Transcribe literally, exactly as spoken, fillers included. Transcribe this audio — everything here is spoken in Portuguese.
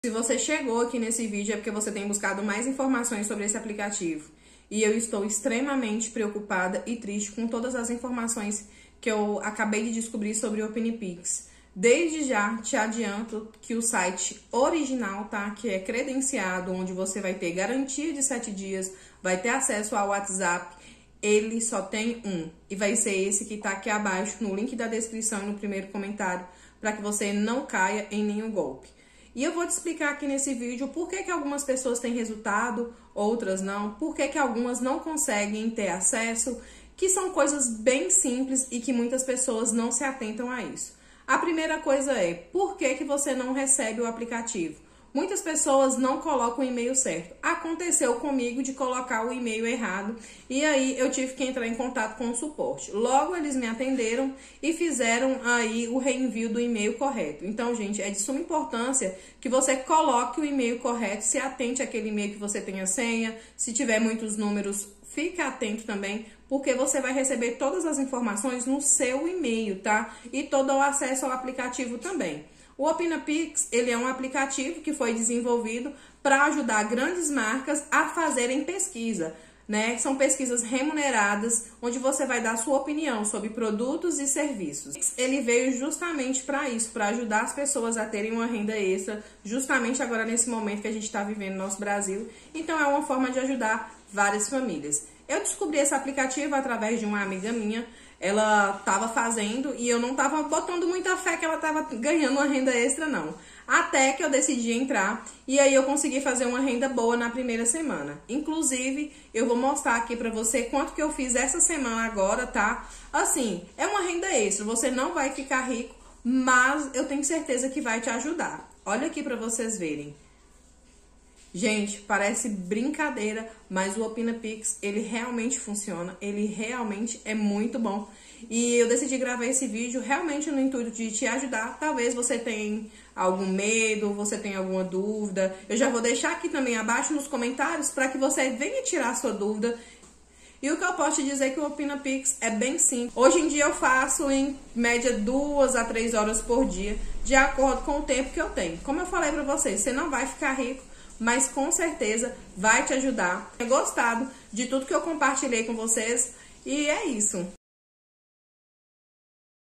Se você chegou aqui nesse vídeo é porque você tem buscado mais informações sobre esse aplicativo. E eu estou extremamente preocupada e triste com todas as informações que eu acabei de descobrir sobre o OpiniPix. Desde já te adianto que o site original, tá? Que é credenciado, onde você vai ter garantia de sete dias, vai ter acesso ao WhatsApp, ele só tem um. E vai ser esse que tá aqui abaixo, no link da descrição e no primeiro comentário, para que você não caia em nenhum golpe. E eu vou te explicar aqui nesse vídeo por que que algumas pessoas têm resultado, outras não, por que que algumas não conseguem ter acesso, que são coisas bem simples e que muitas pessoas não se atentam a isso. A primeira coisa é, por que que você não recebe o aplicativo? Muitas pessoas não colocam o e-mail certo. Aconteceu comigo de colocar o e-mail errado e aí eu tive que entrar em contato com o suporte. Logo eles me atenderam e fizeram aí o reenvio do e-mail correto. Então, gente, é de suma importância que você coloque o e-mail correto, se atente àquele e-mail que você tenha senha, se tiver muitos números, fique atento também, porque você vai receber todas as informações no seu e-mail, tá? E todo o acesso ao aplicativo também. O OpiniPix, ele é um aplicativo que foi desenvolvido para ajudar grandes marcas a fazerem pesquisa, né? São pesquisas remuneradas, onde você vai dar sua opinião sobre produtos e serviços. Ele veio justamente para isso, para ajudar as pessoas a terem uma renda extra, justamente agora nesse momento que a gente está vivendo no nosso Brasil. Então é uma forma de ajudar várias famílias. Eu descobri esse aplicativo através de uma amiga minha. Ela estava fazendo e eu não estava botando muita fé que ela estava ganhando uma renda extra, não. Até que eu decidi entrar e aí eu consegui fazer uma renda boa na primeira semana. Inclusive, eu vou mostrar aqui pra você quanto que eu fiz essa semana agora, tá? Assim, é uma renda extra, você não vai ficar rico, mas eu tenho certeza que vai te ajudar. Olha aqui pra vocês verem. Gente, parece brincadeira, mas o OpiniPix, ele realmente funciona, ele realmente é muito bom. E eu decidi gravar esse vídeo realmente no intuito de te ajudar. Talvez você tenha algum medo, você tenha alguma dúvida. Eu já vou deixar aqui também abaixo nos comentários para que você venha tirar sua dúvida. E o que eu posso te dizer é que o OpiniPix é bem simples. Hoje em dia eu faço em média duas a três horas por dia, de acordo com o tempo que eu tenho. Como eu falei para vocês, você não vai ficar rico, mas com certeza vai te ajudar. Eu tenho gostado de tudo que eu compartilhei com vocês e é isso.